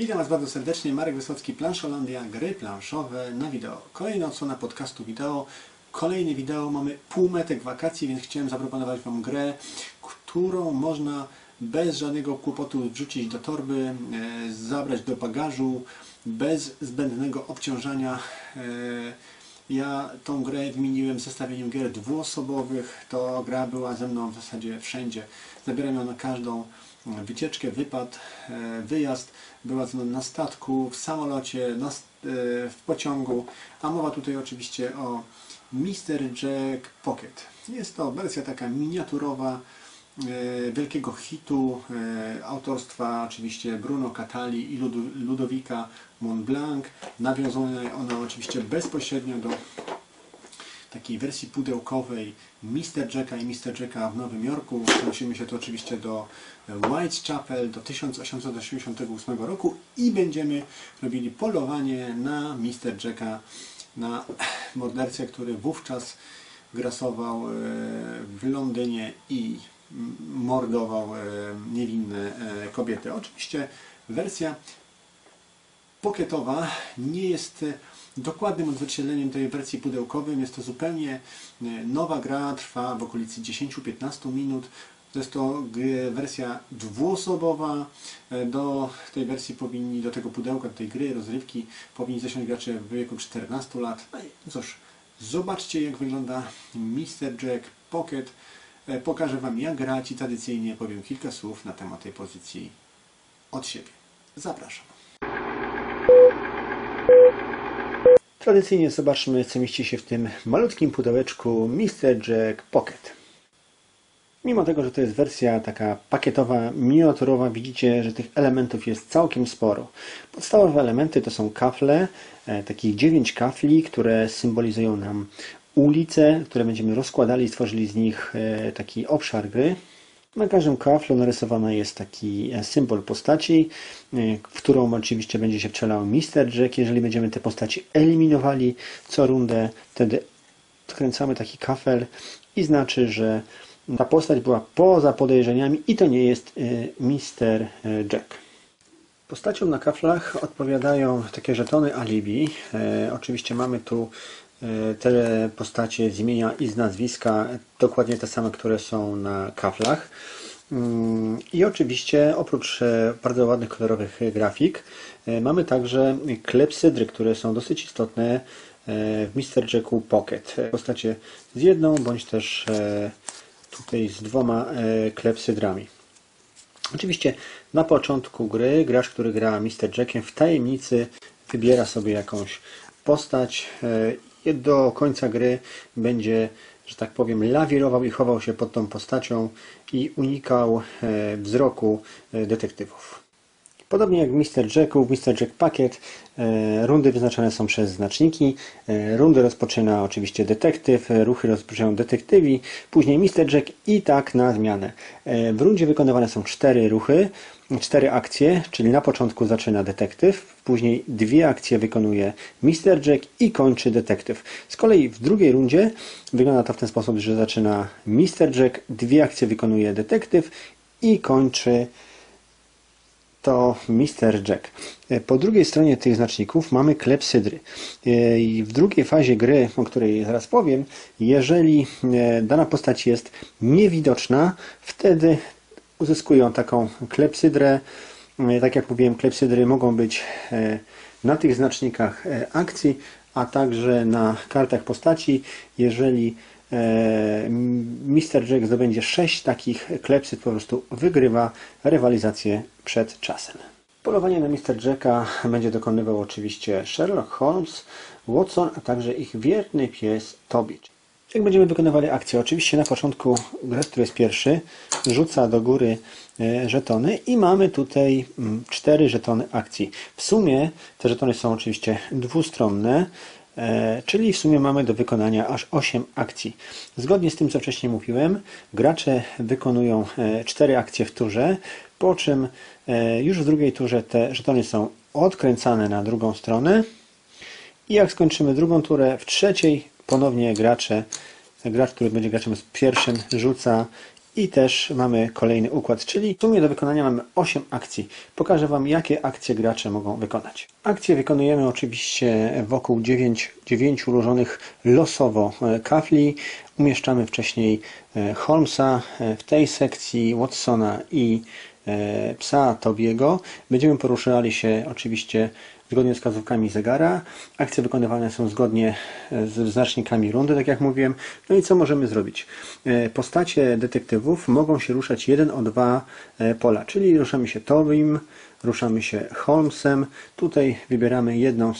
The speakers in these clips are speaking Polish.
Witam Was bardzo serdecznie, Marek Wysocki, Planszolandia, gry planszowe na wideo. Kolejna odsłona podcastu wideo. Kolejne wideo, mamy półmetek wakacji, więc chciałem zaproponować Wam grę, którą można bez żadnego kłopotu wrzucić do torby, zabrać do bagażu, bez zbędnego obciążania. Ja tą grę wymieniłem w zestawieniu gier dwuosobowych. To gra była ze mną w zasadzie wszędzie. Zabieram ją na każdą wycieczkę, wypad, wyjazd. Była ze mną na statku, w samolocie, w pociągu. A mowa tutaj oczywiście o Mr. Jack Pocket. Jest to wersja taka miniaturowa, wielkiego hitu autorstwa oczywiście Bruno Catali i Ludowika Montblanc. Nawiązuje ona oczywiście bezpośrednio do takiej wersji pudełkowej Mr. Jacka i Mr. Jacka w Nowym Jorku. Przenosimy się tu oczywiście do Whitechapel, do 1888 roku i będziemy robili polowanie na Mr. Jacka, na mordercę, który wówczas grasował w Londynie i mordował niewinne kobiety. Oczywiście wersja pocketowa nie jest dokładnym odzwierciedleniem tej wersji pudełkowej. Jest to zupełnie nowa gra, trwa w okolicy 10-15 minut. To jest to wersja dwuosobowa. Do tej wersji powinni, do tego pudełka, do tej gry, rozrywki powinni zasiąść gracze w wieku 14 lat. No i cóż, zobaczcie, jak wygląda Mr. Jack Pocket. Pokażę Wam, jak grać i tradycyjnie powiem kilka słów na temat tej pozycji od siebie. Zapraszam. Tradycyjnie zobaczmy, co mieści się w tym malutkim pudełeczku Mr. Jack Pocket. Mimo tego, że to jest wersja taka pakietowa, miniaturowa, widzicie, że tych elementów jest całkiem sporo. Podstawowe elementy to są kafle, takich 9 kafli, które symbolizują nam ulice, które będziemy rozkładali i stworzyli z nich taki obszar gry. Na każdym kaflu narysowany jest taki symbol postaci, w którą oczywiście będzie się wcielał Mr. Jack. Jeżeli będziemy te postaci eliminowali co rundę, wtedy odkręcamy taki kafel i znaczy, że ta postać była poza podejrzeniami i to nie jest Mr. Jack. Postaciom na kaflach odpowiadają takie żetony alibi. Oczywiście mamy tu te postacie z imienia i z nazwiska, dokładnie te same, które są na kaflach. I oczywiście oprócz bardzo ładnych, kolorowych grafik mamy także klepsydry, które są dosyć istotne w Mr. Jacku Pocket. Postacie z jedną bądź też tutaj z 2 klepsydrami. Oczywiście na początku gry gracz, który gra Mr. Jackiem, w tajemnicy wybiera sobie jakąś postać i do końca gry będzie, że tak powiem, lawirował i chował się pod tą postacią i unikał wzroku detektywów. Podobnie jak w Mr. Jacku, w Mr. Jack Pocket rundy wyznaczane są przez znaczniki. Rundy rozpoczyna oczywiście detektyw, ruchy rozpoczynają detektywi, później Mr. Jack i tak na zmianę. W rundzie wykonywane są 4 ruchy, 4 akcje, czyli na początku zaczyna detektyw, później 2 akcje wykonuje Mr. Jack i kończy detektyw. Z kolei w drugiej rundzie wygląda to w ten sposób, że zaczyna Mr. Jack, 2 akcje wykonuje detektyw i kończy to Mr. Jack. Po drugiej stronie tych znaczników mamy klepsydry. I w drugiej fazie gry, o której zaraz powiem, jeżeli dana postać jest niewidoczna, wtedy uzyskują taką klepsydrę. Tak jak mówiłem, klepsydry mogą być na tych znacznikach akcji, a także na kartach postaci. Jeżeli Mr. Jack zdobędzie 6 takich klepsyd, po prostu wygrywa rywalizację przed czasem. Polowanie na Mr. Jacka będzie dokonywał oczywiście Sherlock Holmes, Watson, a także ich wierny pies Toby. Jak będziemy wykonywali akcję? Oczywiście na początku gracz, który jest pierwszy, rzuca do góry żetony i mamy tutaj 4 żetony akcji. W sumie te żetony są oczywiście dwustronne, czyli w sumie mamy do wykonania aż 8 akcji. Zgodnie z tym, co wcześniej mówiłem, gracze wykonują 4 akcje w turze, po czym już w drugiej turze te żetony są odkręcane na drugą stronę i jak skończymy drugą turę, w trzeciej ponownie gracz, który będzie graczem z pierwszym, rzuca I też mamy kolejny układ, czyli w sumie do wykonania mamy 8 akcji. Pokażę Wam, jakie akcje gracze mogą wykonać. Akcje wykonujemy oczywiście wokół 9 ułożonych losowo kafli. Umieszczamy wcześniej Holmesa, w tej sekcji Watsona i psa Tobiego. Będziemy poruszali się oczywiście zgodnie z wskazówkami zegara. Akcje wykonywane są zgodnie z znacznikami rundy, tak jak mówiłem. No i co możemy zrobić? Postacie detektywów mogą się ruszać 1 o 2 pola, czyli ruszamy się Tobim, ruszamy się Holmesem. Tutaj wybieramy jedną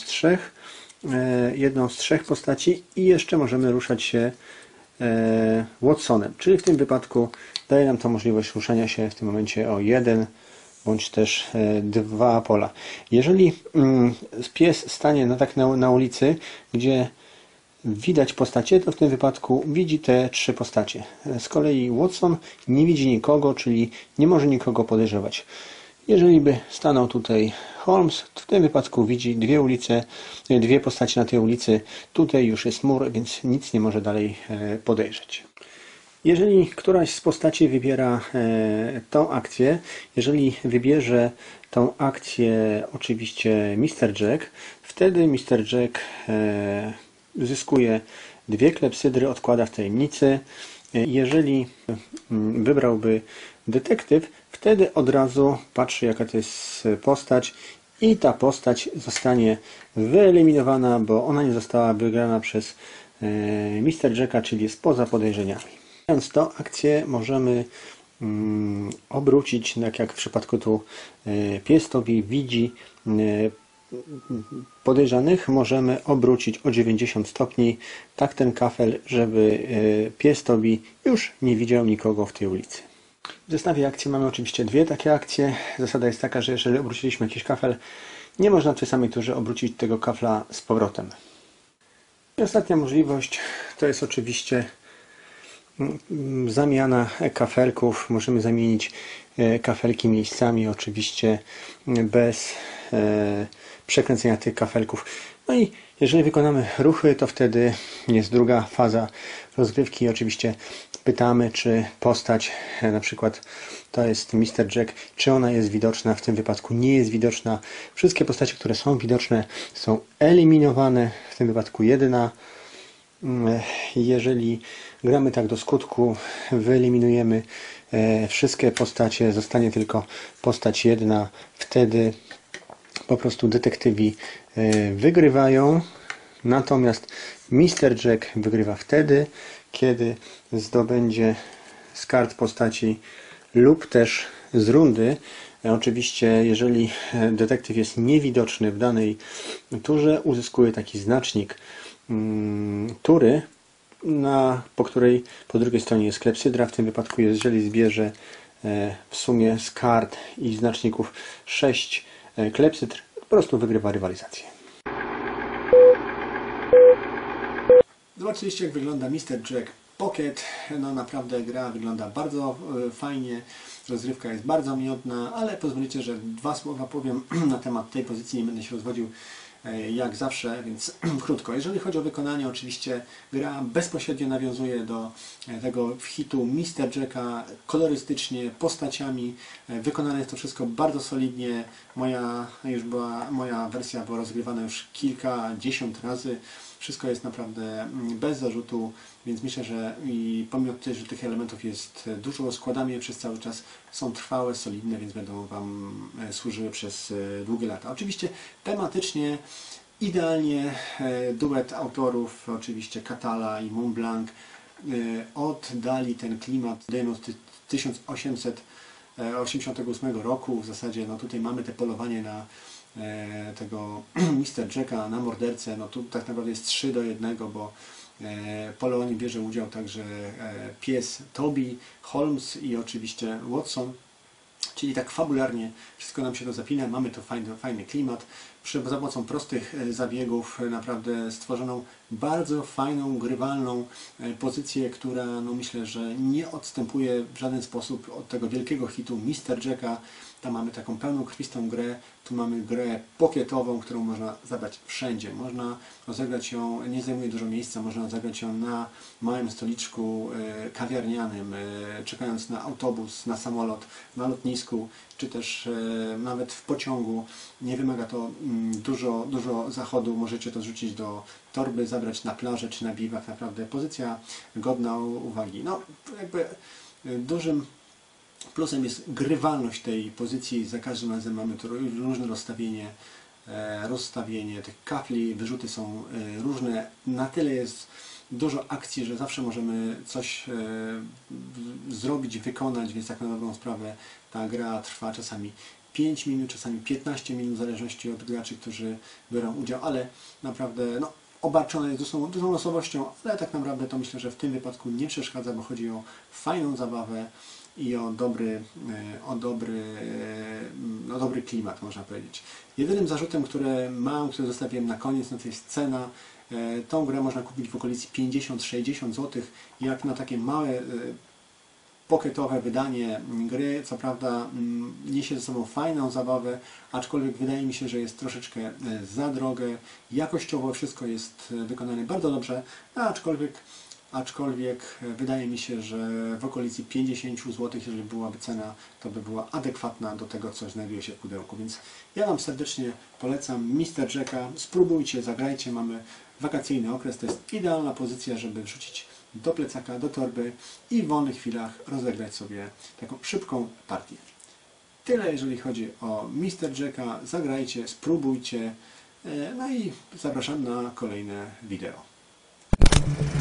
z trzech postaci i jeszcze możemy ruszać się Watsonem, czyli w tym wypadku daje nam to możliwość ruszania się w tym momencie o 1 bądź też 2 pola. Jeżeli pies stanie na ulicy, gdzie widać postacie, to w tym wypadku widzi te 3 postacie. Z kolei Watson nie widzi nikogo, czyli nie może nikogo podejrzewać. Jeżeli by stanął tutaj Holmes, to w tym wypadku widzi dwie postacie na tej ulicy. Tutaj już jest mur, więc nic nie może dalej podejrzeć. Jeżeli któraś z postaci wybiera tą akcję, jeżeli wybierze tą akcję oczywiście Mr. Jack, wtedy Mr. Jack zyskuje 2 klepsydry, odkłada w tajemnicy. Jeżeli wybrałby detektyw, wtedy od razu patrzy, jaka to jest postać i ta postać zostanie wyeliminowana, bo ona nie została wygrana przez Mr. Jacka, czyli jest poza podejrzeniami. Mając tą akcję możemy obrócić, tak jak w przypadku tu pies Tobi widzi podejrzanych, możemy obrócić o 90 stopni, tak ten kafel, żeby pies Tobi już nie widział nikogo w tej ulicy. W zestawie akcji mamy oczywiście 2 takie akcje. Zasada jest taka, że jeżeli obróciliśmy jakiś kafel, nie można w tej samej turze obrócić tego kafla z powrotem. I ostatnia możliwość to jest oczywiście zamiana kafelków. Możemy zamienić kafelki miejscami, oczywiście bez przekręcenia tych kafelków. No i jeżeli wykonamy ruchy, to wtedy jest druga faza rozgrywki. Oczywiście pytamy, czy postać, na przykład to jest Mr. Jack, czy ona jest widoczna. W tym wypadku nie jest widoczna. Wszystkie postacie, które są widoczne, są eliminowane. W tym wypadku jedyna. Jeżeli gramy tak do skutku, wyeliminujemy wszystkie postacie, zostanie tylko postać jedna, wtedy po prostu detektywi wygrywają. Natomiast Mr. Jack wygrywa wtedy, kiedy zdobędzie z kart postaci lub też z rundy. Oczywiście, jeżeli detektyw jest niewidoczny w danej turze, uzyskuje taki znacznik tury, po której po drugiej stronie jest klepsydra. W tym wypadku, jeżeli zbierze w sumie z kart i znaczników 6 klepsydr, po prostu wygrywa rywalizację. Zobaczyliście, jak wygląda Mr. Jack Pocket. No naprawdę gra wygląda bardzo fajnie, rozrywka jest bardzo miodna, ale pozwolicie, że 2 słowa powiem na temat tej pozycji, nie będę się rozwodził jak zawsze, więc krótko. Jeżeli chodzi o wykonanie, oczywiście gra bezpośrednio nawiązuje do tego hitu Mr. Jacka, kolorystycznie, postaciami. Wykonane jest to wszystko bardzo solidnie. Moja wersja była rozgrywana już kilkadziesiąt razy. Wszystko jest naprawdę bez zarzutu, więc myślę, że pomimo tego, że tych elementów jest dużo, składamy je przez cały czas, są trwałe, solidne, więc będą Wam służyły przez długie lata. Oczywiście tematycznie idealnie duet autorów, oczywiście Catala i Mont Blanc, oddali ten klimat z 1888 roku. W zasadzie no tutaj mamy te polowanie na tego Mr. Jacka, na mordercę. No tu tak naprawdę jest 3 do 1, bo polowanie bierze udział także pies Toby, Holmes i oczywiście Watson. Czyli tak fabularnie wszystko nam się to zapina, mamy to fajny klimat. Za pomocą prostych zabiegów naprawdę stworzoną bardzo fajną, grywalną pozycję, która no myślę, że nie odstępuje w żaden sposób od tego wielkiego hitu Mr. Jacka. Tam mamy taką pełnokrwistą grę, tu mamy grę pokietową, którą można zagrać wszędzie. Można rozegrać ją, nie zajmuje dużo miejsca, można zagrać ją na małym stoliczku kawiarnianym, czekając na autobus, na samolot, na lotnisku, czy też nawet w pociągu. Nie wymaga to dużo zachodu, możecie to zrzucić do torby, zabrać na plażę czy na biwak. Naprawdę pozycja godna uwagi. No, jakby dużym plusem jest grywalność tej pozycji. Za każdym razem mamy tu różne rozstawienie tych kafli, wyrzuty są różne. Na tyle jest dużo akcji, że zawsze możemy coś zrobić, wykonać, więc tak na dobrą sprawę ta gra trwa czasami 5 minut, czasami 15 minut, w zależności od graczy, którzy biorą udział, ale naprawdę no, obarczone jest dużą losowością, ale tak naprawdę to myślę, że w tym wypadku nie przeszkadza, bo chodzi o fajną zabawę i o dobry klimat, można powiedzieć. Jedynym zarzutem, który zostawiłem na koniec, no to jest cena. Tą grę można kupić w okolicy 50-60 zł, jak na takie małe pocketowe wydanie gry. Co prawda niesie ze sobą fajną zabawę, aczkolwiek wydaje mi się, że jest troszeczkę za drogie. Jakościowo wszystko jest wykonane bardzo dobrze, aczkolwiek wydaje mi się, że w okolicy 50 zł, jeżeli byłaby cena, to by była adekwatna do tego, co znajduje się w pudełku. Więc ja Wam serdecznie polecam Mr. Jacka. Spróbujcie, zagrajcie. Mamy wakacyjny okres. To jest idealna pozycja, żeby wrzucić do plecaka, do torby i w wolnych chwilach rozegrać sobie taką szybką partię. Tyle, jeżeli chodzi o Mr. Jacka. Zagrajcie, spróbujcie. No i zapraszam na kolejne wideo.